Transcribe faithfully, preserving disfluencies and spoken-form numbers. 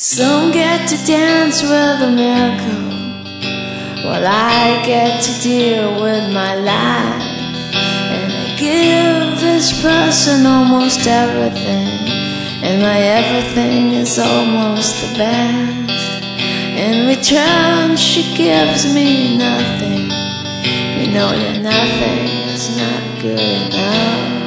Some get to dance with a miracle, while I get to deal with my life. And I give this person almost everything, and my everything is almost the best. In return, she gives me nothing. You know that nothing is not good enough.